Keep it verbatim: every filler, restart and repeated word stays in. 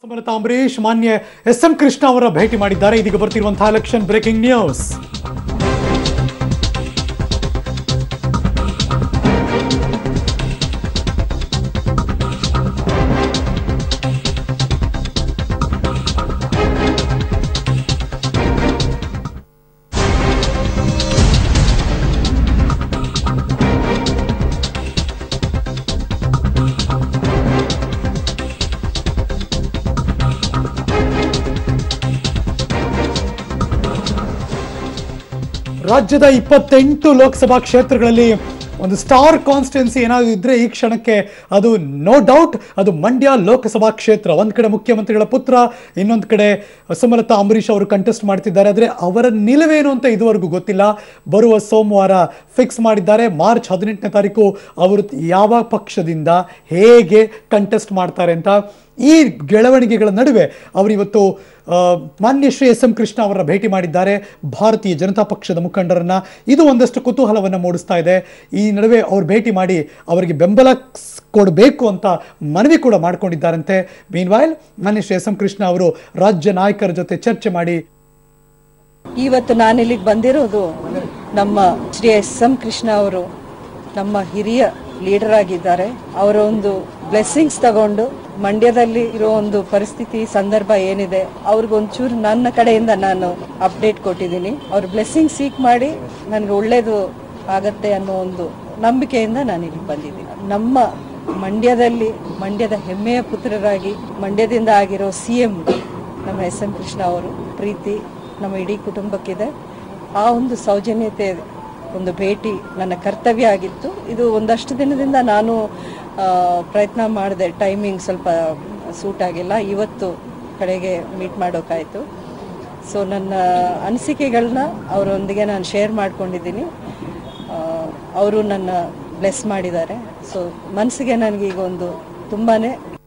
ಸುಮಲತಾ ಅಂಬರೀಶ್ ಮಾನ್ಯ S M Krishna ಅವರ ಭೇಟಿ ಮಾಡಿದ್ದಾರೆ. ಇದೀಗ ಬರ್ತಿರುವಂತಹ ಎಲೆಕ್ಷನ್ ಬ್ರೇಕಿಂಗ್ ನ್ಯೂಸ್. ರಾಜ್ಯದ ಇಪ್ಪತ್ತೆಂಟು ಲೋಕಸಭಾ ಕ್ಷೇತ್ರಗಳಲ್ಲಿ ಒಂದು ಸ್ಟಾರ್ ಕಾನ್ಸ್ಟಿಟ್ಯೂನ್ಸಿ ಏನಾದರೂ ಇದ್ರೆ ಈ ಕ್ಷಣಕ್ಕೆ ಅದು ನೋ ಡೌಟ್ ಅದು ಮಂಡ್ಯ ಲೋಕಸಭಾ ಕ್ಷೇತ್ರ. ಒಂದು ಕಡೆ ಮುಖ್ಯಮಂತ್ರಿಗಳ ಪುತ್ರ, ಇನ್ನೊಂದು ಕಡೆ ಸುಮಲತಾ ಅಂಬರೀಶ್ ಅವರು ಕಂಟೆಸ್ಟ್ ಮಾಡ್ತಿದ್ದಾರೆ. ಆದರೆ ಅವರ ನಿಲುವೇನು ಅಂತ ಇದುವರೆಗೂ ಗೊತ್ತಿಲ್ಲ. ಬರುವ ಸೋಮವಾರ ಫಿಕ್ಸ್ ಮಾಡಿದ್ದಾರೆ. ಮಾರ್ಚ್ ಹದಿನೆಂಟನೇ ತಾರೀಕು ಅವರು ಯಾವ ಪಕ್ಷದಿಂದ ಹೇಗೆ ಕಂಟೆಸ್ಟ್ ಮಾಡ್ತಾರೆ ಅಂತ. ಈ ಬೆಳವಣಿಗೆಗಳ ನಡುವೆ ಅವರು ಇವತ್ತು ಮಾನ್ಯ ಶ್ರೀ ಎಸ್ ಎಂ ಕೃಷ್ಣ ಅವರ ಭೇಟಿ ಮಾಡಿದ್ದಾರೆ, ಭಾರತೀಯ ಜನತಾ ಪಕ್ಷದ ಮುಖಂಡರನ್ನ. ಇದು ಒಂದಷ್ಟು ಕುತೂಹಲವನ್ನು ಮೂಡಿಸ್ತಾ ಇದೆ. ಈ ನಡುವೆ ಅವ್ರು ಭೇಟಿ ಮಾಡಿ ಅವರಿಗೆ ಬೆಂಬಲ ಕೊಡಬೇಕು ಅಂತ ಮನವಿ ಕೂಡ ಮಾಡ್ಕೊಂಡಿದ್ದಾರಂತೆ. ಮೀನ್ವೈಲ್ ಮಾನ್ಯ ಶ್ರೀ ಎಸ್ ಎಂ ಕೃಷ್ಣ ಅವರು ರಾಜ್ಯ ನಾಯಕರ ಜೊತೆ ಚರ್ಚೆ ಮಾಡಿ ಇವತ್ತು ನಾನಿಲ್ಲಿಗೆ ಬಂದಿರೋದು ನಮ್ಮ ಶ್ರೀ ಎಸ್ ಎಂ ಕೃಷ್ಣ ಅವರು ನಮ್ಮ ಹಿರಿಯ ಲೀಡರ್ ಆಗಿದ್ದಾರೆ. ಅವರ ಒಂದು ಬ್ಲೆಸ್ಸಿಂಗ್ಸ್ ತಗೊಂಡು ಮಂಡ್ಯದಲ್ಲಿ ಇರೋ ಒಂದು ಪರಿಸ್ಥಿತಿ ಸಂದರ್ಭ ಏನಿದೆ ಅವ್ರಿಗೊಂಚೂರು ನನ್ನ ಕಡೆಯಿಂದ ನಾನು ಅಪ್ಡೇಟ್ ಕೊಟ್ಟಿದ್ದೀನಿ. ಅವ್ರ ಬ್ಲೆಸ್ಸಿಂಗ್ ಸೀಕ್ ಮಾಡಿ ನನಗೆ ಒಳ್ಳೇದು ಆಗತ್ತೆ ಅನ್ನೋ ಒಂದು ನಂಬಿಕೆಯಿಂದ ನಾನು ಇಲ್ಲಿ ಬಂದಿದ್ದೀನಿ. ನಮ್ಮ ಮಂಡ್ಯದಲ್ಲಿ ಮಂಡ್ಯದ ಹೆಮ್ಮೆಯ ಪುತ್ರರಾಗಿ ಮಂಡ್ಯದಿಂದ ಆಗಿರೋ ಸಿ ಎಂ ನಮ್ಮ ಎಸ್ ಎಂ ಕೃಷ್ಣ ಅವರು ಪ್ರೀತಿ ನಮ್ಮ ಇಡೀ ಕುಟುಂಬಕ್ಕಿದೆ. ಆ ಒಂದು ಸೌಜನ್ಯತೆ ಒಂದು ಭೇಟಿ ನನ್ನ ಕರ್ತವ್ಯ ಆಗಿತ್ತು. ಇದು ಒಂದಷ್ಟು ದಿನದಿಂದ ನಾನು ಪ್ರಯತ್ನ ಮಾಡಿದೆ, ಟೈಮಿಂಗ್ ಸ್ವಲ್ಪ ಸೂಟ್ ಆಗಿಲ್ಲ. ಇವತ್ತು ಕಡೆಗೆ ಮೀಟ್ ಮಾಡೋಕ್ಕಾಯಿತು. ಸೊ ನನ್ನ ಅನಿಸಿಕೆಗಳನ್ನ ಅವರೊಂದಿಗೆ ನಾನು ಶೇರ್ ಮಾಡ್ಕೊಂಡಿದ್ದೀನಿ. ಅವರು ನನ್ನ ಬ್ಲೆಸ್ ಮಾಡಿದ್ದಾರೆ. ಸೊ ಮನಸ್ಸಿಗೆ ನನಗೀಗ ಒಂದು ತುಂಬಾ